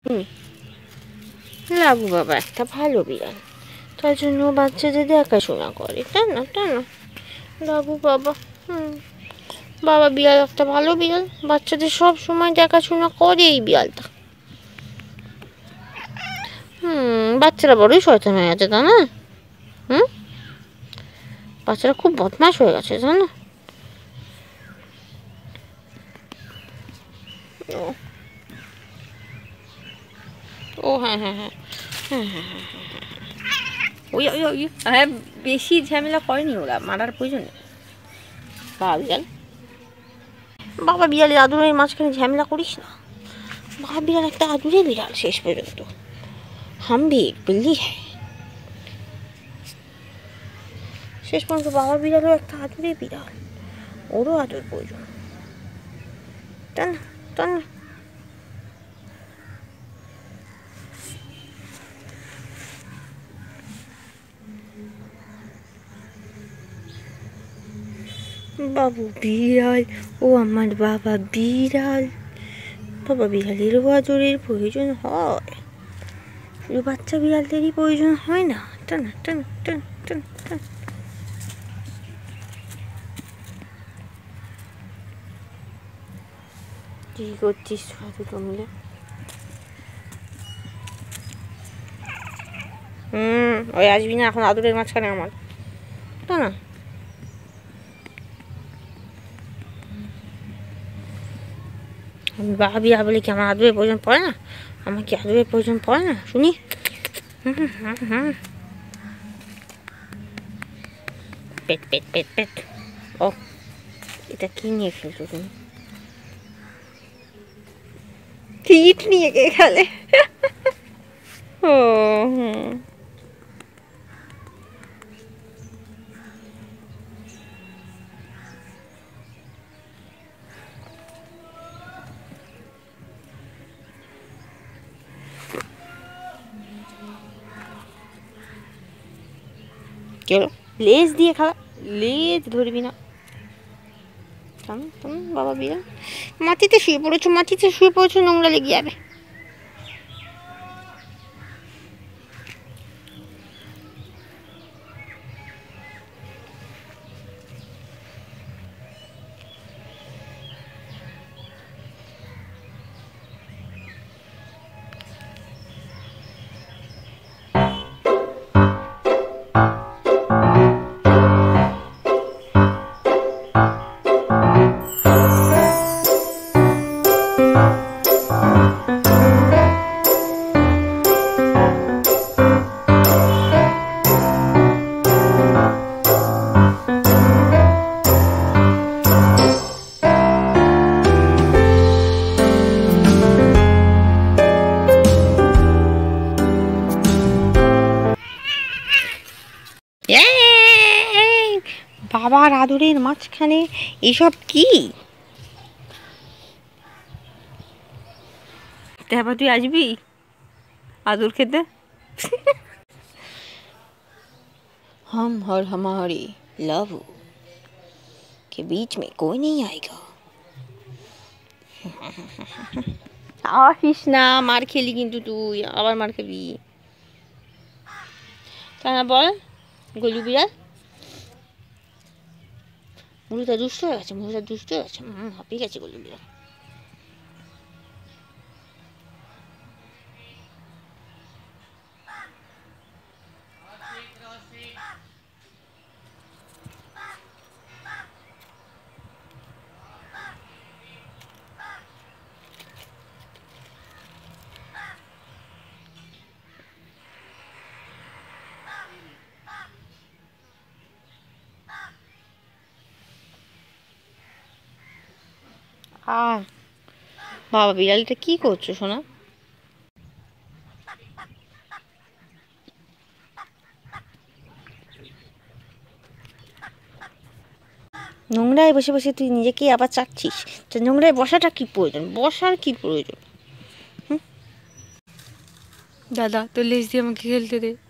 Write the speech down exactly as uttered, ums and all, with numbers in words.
হুম, লাবু বাবা একটা ভালো বিড়াল, তার জন্য বাচ্চাদের দেখাশোনা করে, তাই না? তাই না লাবু বাবা? হুম, বাবা বিড়াল একটা ভালো বিড়াল, বাচ্চাদের সব সময় দেখাশোনা করে এই বিড়ালটা। হুম, বাচ্চারা বড়ই শয়তান হয়ে গেছে, তা না? হুম, বাচ্চারা খুব বদমাশ হয়ে গেছে, জানো? ও ও হ্যাঁ হ্যাঁ হ্যাঁ হ্যাঁ হ্যাঁ হ্যাঁ ওই ওই ওই হ্যাঁ, বেশি ঝামেলা করেনি ওরা, মারার প্রয়োজন নেই। বাবা বিড়াল, বাবা বিড়ালের আদুরের মাঝখানে ঝামেলা করিস না। বাবা বিড়াল একটা আদুরে বিড়াল শেষ পর্যন্ত, হাম ভি এক বিল্লি হ্যায়। শেষ পর্যন্ত বাবা বিড়ালও একটা আদুরে বিড়াল, ওরও আদর প্রয়োজন, তাই না? তাই না? বাবু বিড়াল, ও আমার বাবা বিড়াল, বাবা বিড়ালেরও আদরের প্রয়োজন হয়, শুধু বাচ্চা বিড়ালদেরই প্রয়োজন হয় না, তাই না? তাই না? তাই না? তাই না? তাই না? কি করছিস দুটো মিলে? হুম, ওই আসবি না এখন আদরের মাঝখানে আমার, তাই না? আমি বাবা বিড়াল বলে কি আমার আদরের প্রয়োজন পড়ে না? আমার কি আদরের প্রয়োজন পড়ে না শুনি? হুম হুম হুম, পেট পেট পেট পেট। ও, এটা কি নিয়ে খেলছো তুমি? কিট নিয়ে কে খেলে? ও হুম, কেন লেজ দিয়ে খেলা? লেজ ধরবি না, বাবা বিড়াল। মাটিতে শুয়ে পড়েছো, মাটিতে শুয়ে পড়েছো, নোংরা লেগে যাবে। বাবার আদরের মাঝখানে এসব কি? তারপর তুই আসবি আদর খেতে? हम और हमारे लव के बीच में कोई नहीं आएगा। আসিস না, মার খেলি কিন্তু তুই, আবার মার খেলি, তাই না? বল গলু বিড়াল, মুড়িটা দুষ্ট হয়ে গেছে, মুড়িটা দুষ্ট হয়ে গেছে, হুম, হাঁপিয়ে গেছে গলু বিড়াল। আহ, বাবা বিড়ালটা কি করছো শোনা? নোংরায় বসে বসে তুই নিজেকে আবার চাচ্ছিস, তো নোংরায় বসাটা কি প্রয়োজন? বসার কি প্রয়োজন? হুম, দাদা তোর লেজ দিয়ে আমাকে খেলতে দে।